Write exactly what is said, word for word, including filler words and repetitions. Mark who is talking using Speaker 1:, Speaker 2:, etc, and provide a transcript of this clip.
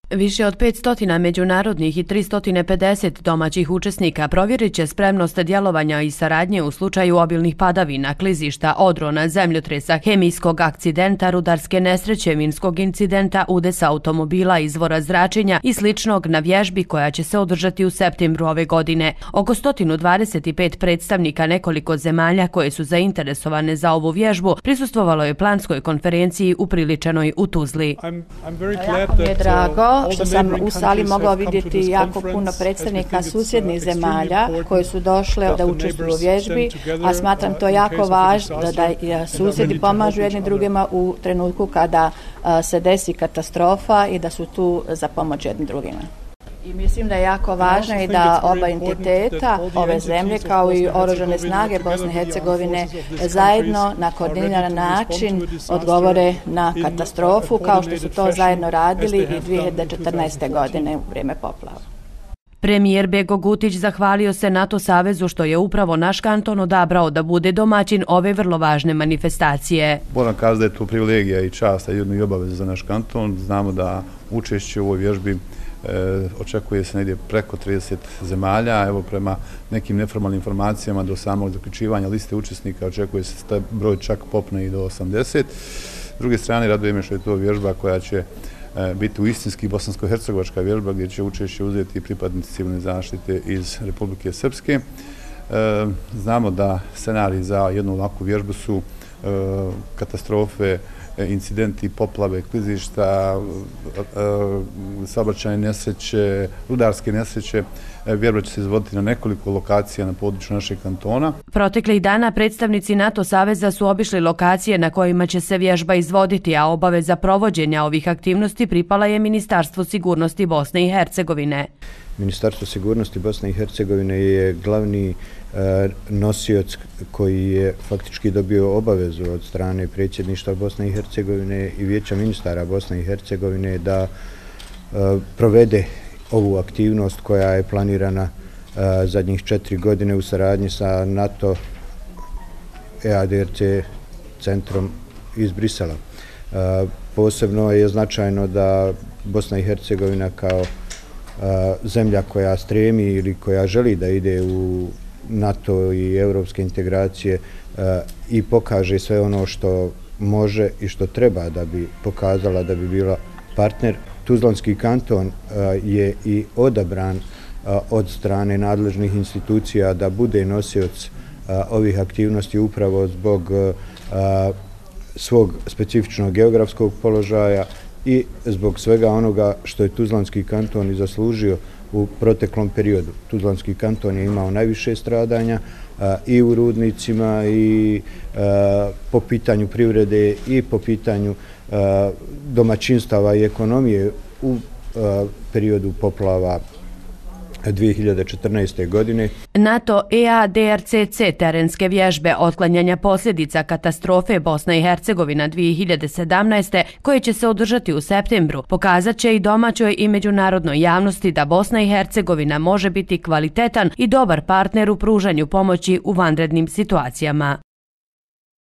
Speaker 1: Više od petsto međunarodnih i tristo pedeset domaćih učesnika provjerit će spremnost djelovanja i saradnje u slučaju obilnih padavina, klizišta, odrona, zemljotresa, hemijskog akcidenta, rudarske nesreće, minskog incidenta, udesa automobila, izvora zračenja i sličnog na vježbi koja će se održati u septembru ove godine. Oko sto dvadeset pet predstavnika nekoliko zemalja koje su zainteresovane za ovu vježbu prisustvovalo je planskoj konferenciji upriličenoj u Tuzli.
Speaker 2: Jako mi je drago što sam u sali mogla vidjeti jako puno predstavnika susjednih zemalja koji su došle da učestvuju u vježbi, a smatram to jako važno da susjedi pomažu jedni drugima u trenutku kada se desi katastrofa i da su tu za pomoć jedni drugima. I mislim da je jako važno i da oba entiteta ove zemlje kao i oružane snage Bosne i Hercegovine zajedno na koordiniran način odgovore na katastrofu kao što su to zajedno radili i dvije hiljade četrnaeste. godine u vrijeme poplava.
Speaker 1: Premijer Bego Gutić zahvalio se NATO savezu što je upravo naš kanton odabrao da bude domaćin ove vrlo važne manifestacije.
Speaker 3: Moram kazati da je to privilegija i čast, a jedno i obaveza za naš kanton. Znamo da učešće u ovoj vježbi E, očekuje se negdje preko trideset zemalja. Evo, prema nekim neformalnim informacijama do samog zaključivanja liste učesnika očekuje se taj broj čak popne i do osamdeset. S druge strane, raduje me što je to vježba koja će e, biti u istinski bosansko-hercegovačka vježba gdje će učešće uzeti pripadnici civilne zaštite iz Republike Srpske. E, znamo da scenariji za jednu ovakvu vježbu su e, katastrofe, incidenti, poplave, klizišta, saobraćajne nesreće, rudarske nesreće. Vježba će se izvoditi na nekoliko lokacija na području našeg kantona.
Speaker 1: Proteklih dana predstavnici NATO saveza su obišli lokacije na kojima će se vježba izvoditi, a obaveza provođenja ovih aktivnosti pripala je Ministarstvu sigurnosti Bosne i Hercegovine.
Speaker 4: Ministarstvo sigurnosti Bosne i Hercegovine je glavni nosioc koji je faktički dobio obavezu od strane predsjedništva Bosne i Hercegovine i Vijeća ministara Bosne i Hercegovine da provede ovu aktivnost koja je planirana zadnjih četiri godine u saradnji sa NATO E A D R C centrom iz Brisela. Posebno je značajno da Bosna i Hercegovina kao zemlja koja stremi ili koja želi da ide u NATO i europske integracije i pokaže sve ono što može i što treba da bi pokazala da bi bila partner. Tuzlanski kanton je i odabran od strane nadležnih institucija da bude nosioc ovih aktivnosti upravo zbog svog specifičnog geografskog položaja i zbog svega onoga što je Tuzlanski kanton i zaslužio u proteklom periodu. Tuzlanski kanton je imao najviše stradanja a, i u rudnicima i a, po pitanju privrede i po pitanju a, domaćinstava i ekonomije u a, periodu poplava dvije hiljade četrnaeste. godine.
Speaker 1: NATO E A D R C C terenske vježbe otklanjanja posljedica katastrofe Bosna i Hercegovina dvije hiljade sedamnaeste. koje će se održati u septembru pokazat će i domaćoj i međunarodnoj javnosti da Bosna i Hercegovina može biti kvalitetan i dobar partner u pružanju pomoći u vanrednim situacijama.